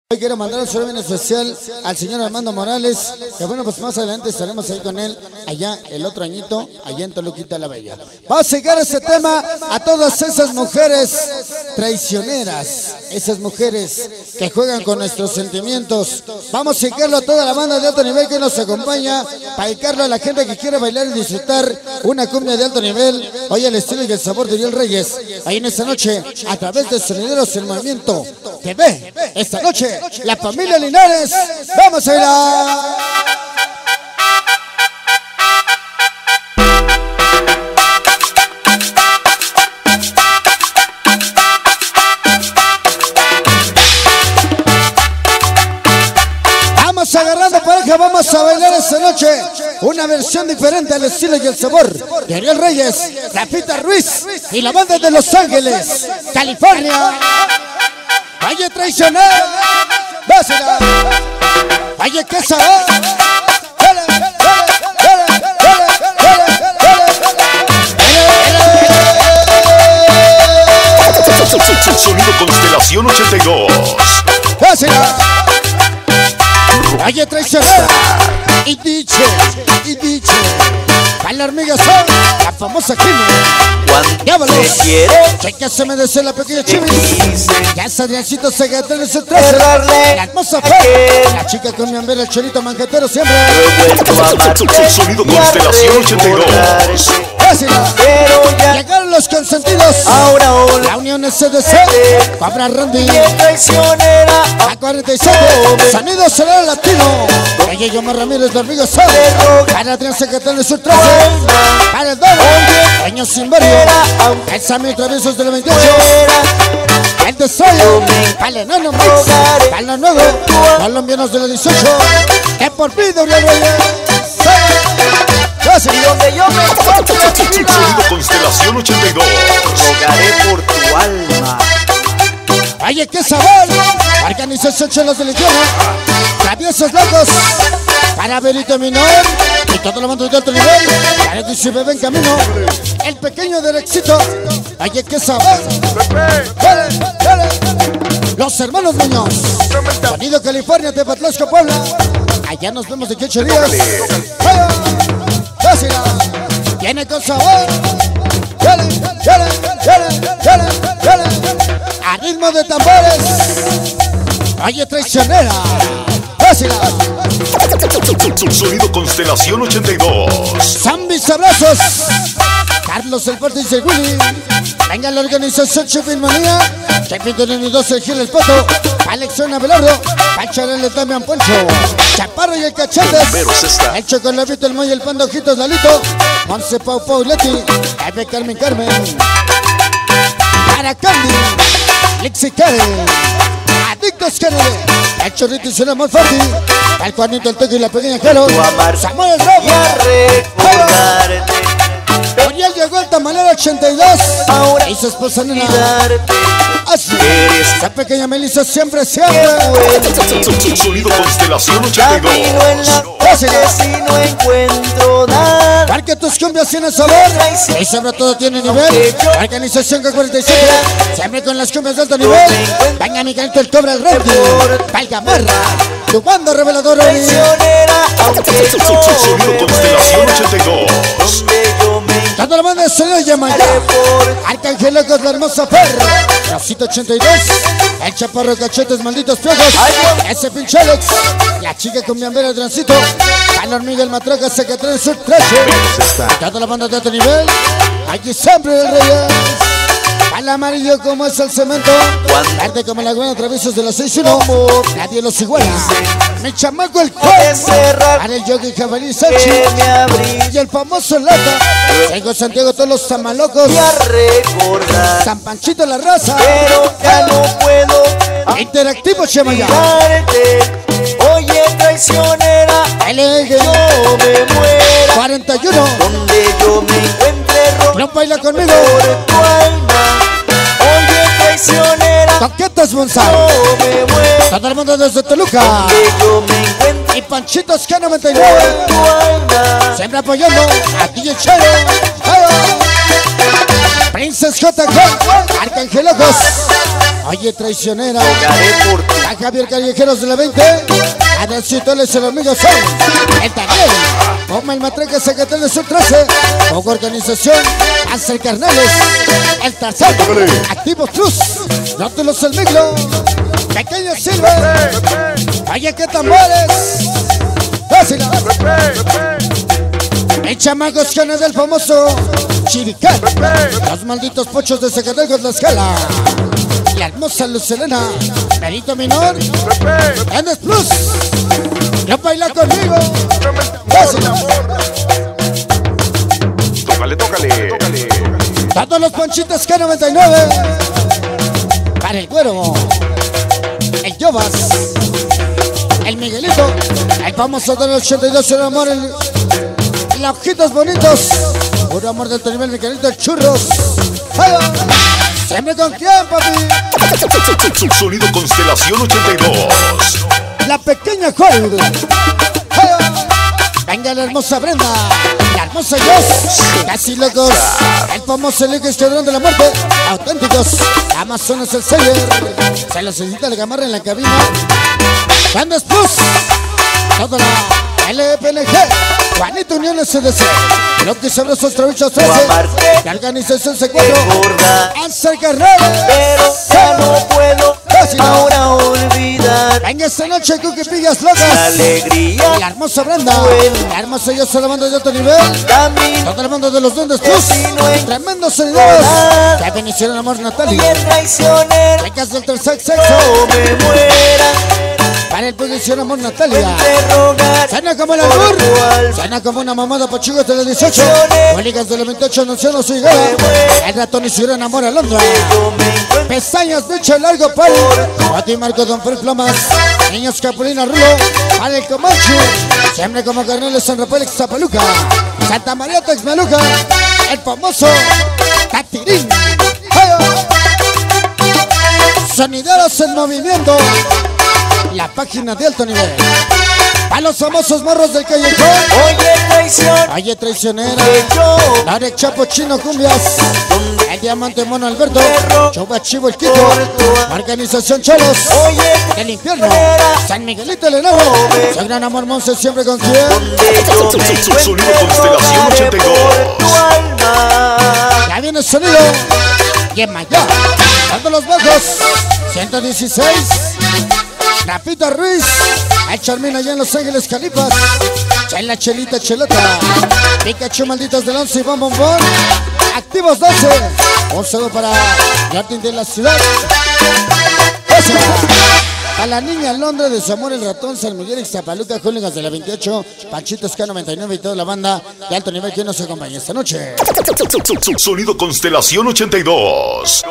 Hoy quiero mandar un saludo bien especial al señor Armando Morales, que bueno, pues más adelante estaremos ahí con él, allá el otro añito, allá en Toluquita la Bella. Vamos a llegar a ese tema a todas esas mujeres traicioneras, esas mujeres que juegan con nuestros sentimientos. Vamos a llegarlo a toda la banda de alto nivel que nos acompaña, para dedicarlo a la gente que quiere bailar y disfrutar una cumbia de alto nivel, hoy el estilo y el sabor de Uriel Reyes, ahí en esta noche, a través de Sonideros El Movimiento TV, esta noche. La familia Linares, vamos a ir a... Vamos agarrando pareja, vamos a bailar esta noche una versión diferente al estilo y el sabor de Uriel Reyes, Rafita Ruiz y la banda de Los Ángeles, California. Valle traicionero, dásela. Valle que sabor. Sonido Constelación 82. Dásela. Valle traicionero. Y dice. Para la hormiga son la famosa Kimi. Diablos, sé que se me desea la pequeña Chivis. Ya es Adriancito Segatón en su traje. La hermosa fe, la chica con mi hambre, el chorito manjetero siempre. Sonido Constelación 82. Llegaron los consentidos. La Unión SDC, Cobra Randy, a 47, Sonido Solar Latino. Ella Yomar Ramírez, la hormiga son. Para Adrián Segatón en su traje. Para el doble, años sin barrio. El Sammy Traviesos del 28. El Destroyer, para el Enano Mix, para los nuevos colombianos de los 18. Que por vida Uriel Reyes. Donde yo me encuentro, Sonido Constelación 82. rogaré por tu alma. Oye, qué sabor. Organización Chelos de Legión. Traviesos locos. Para Benito Minor. Y todo lo mando de alto nivel. Para el DC Bebé en camino. El pequeño del éxito. Oye, qué sabor. Dale. Los hermanos Muñoz. Sonido California, Tepatlasco, Puebla. Allá nos vemos de 8 días. Dásela. Tiene con sabor. Dale. A ritmo de tambores. Oye, traicionera. Dásela. Sonido Constelación 82. Zambis abrazos. Carlos el Fuerte y el Willy. Venga la organización Chefilmanía. Chefilmanía 12, el Gil el Poto. Alexión Abelardo. Pacharel el Damián Poncho. Chaparro y el Cachetes. El Chocolavito, el Moy, el Pandojitos, Lalito. Monse Pau Leti. Eve Carmen. Para Candy. Lixi Karen. Adictos Kennedy. El Chorrito y su amor Forti. El Juanito, el Toque y la pequeña Jero. Samuel Robo. Uriel llegó al tamalero 82. Y su esposa Nena. Así. Esa pequeña Melissa siempre. Sonido Constelación 82. Si no encuentro nada, Porque tus cumbias tienen sabor y sobre todo tienen nivel. Organización K47, siempre con las cumbias de alto nivel. Venga mi canto el Cobra el Randy. Valga Marra, tu banda reveladora. Sonido Constelación 82. Toda la banda de sonido llama ya. Arcángel Locos, la hermosa perra. Rosito 82. El Chaparro Cachetes, malditos piojos. Ese pinche Alex. La chica con mi ambera Transito. A la hormiga, el Matraca, Secatán, el Sur 13. Toda la banda de alto nivel. Aquí siempre el Reyes. Al amarillo como es el cemento. Verde como la buena, traviesos de los 6-1. Nadie los iguala. Mi chamaco el juez. Para el Yogi Jabalí Sachi. Y el famoso Lata. Tengo Santiago, todos los tamalocos. y a recordar, San Panchito la raza. pero ya no puedo Interactivo Chemaya. olvidarte. Oye, traicionera, LG yo me muera. 41. Donde yo me encuentre, No baila conmigo. por tu alma. Oye, traicionera, Coquetas Bonsai. yo me muero. Todo el mundo desde Toluca. Donde yo me encuentre, Y Panchitos por K99. tu alma. Siempre apoyando a DJ Chero. Princess JK, Arcángel Ojos. Oye, traicionera. Pegaré por ti. A Javier Callejeros de la 20. Adalcito Les el amigo son. El Daniel. Como el Matraca Zacatel de su 13. Poco organización. Hacer Carnales. El Tarzán. Activos Plus. Rótulos el Micro. Pequeño Silver. Oye, qué tambores. Fácil. El Chamacos Canes del famoso Chiricán. Los malditos pochos de Zacatecas de Tlaxcala. La hermosa Lucelena. Perito Minor. Andes Plus. No baila conmigo. Tócale. Todos los ponchitos K99. Para el Güero. El Yobas. El Miguelito. El famoso del 82. El amor. El ojitos bonitos. Puro amor de alto nivel. Mi querido el Churros. ¡Ay! Siempre con quién, papi. Sonido Constelación 82. La pequeña Hollywood. Venga la hermosa Brenda. La hermosa Joss. Casi locos. El famoso Elenco Escuadrón de la Muerte. Auténticos. Amazonas el Sayer. Se los necesita el Gamarra en la cabina. Bandas Plus. Toda la LPNG. Juanito Unión SDC. Lo que sobre esos trabichos 13. La organización C4. Hacer Carnales. Pero ya no puedo ahora olvidar. Venga esta noche, Cookie Pillas La Locas. alegría. La hermosa Brenda. La hermosa yo soy la banda de otro nivel. Camino. Toda la banda de los Duendes Plus. Tremendos seguidores. Que bendición el amor Natalia. Bien traicionero. Becas del tercer sexo. No me muera. Para el bendición amor Natalia. Interrogar. Suena como el albur. Suena como una mamada pa' chicos de los 18. Boligas de los 28 anunciando su llegada. El ratón y su gran amor a Londra. Yo me encuentro. Pestañas, bicho largo para Pati Marco, Don Fer Plomas. Niños Capulina Rulo. Para el Comanche. Siempre como Carneles San Rafael Zapaluca. Santa María Texmeluca. El famoso Catirín. Sonideros en movimiento. La página de alto nivel. A los famosos morros del callejón. Oye, traición. Oye, traicionera. Que yo. Larek Chapo Chino Cumbias. El Diamante Mono Alberto. Choba Chivo el Quito. Organización Cholos. Oye, El infierno. San Miguelito el Enano. Su gran amor Monse siempre con quien. Sonido Constelación 82. tu alma. Ya viene el sonido. Y en Maya. Dando los bajos. 116. Rapita Ruiz. El Charmín allá en Los Ángeles, Calipas. Chela, Chelita, Chelota. Pikachu, malditos del 11 y Bombón. Activos 12. Un saludo para Jardín de la Ciudad. Esa. A la niña Londres de su amor el ratón, San Miguel, Ixtapaluca, Jónicas de la 28, Panchitos K99 y toda la banda de alto nivel que nos acompaña esta noche. Sonido Constelación 82.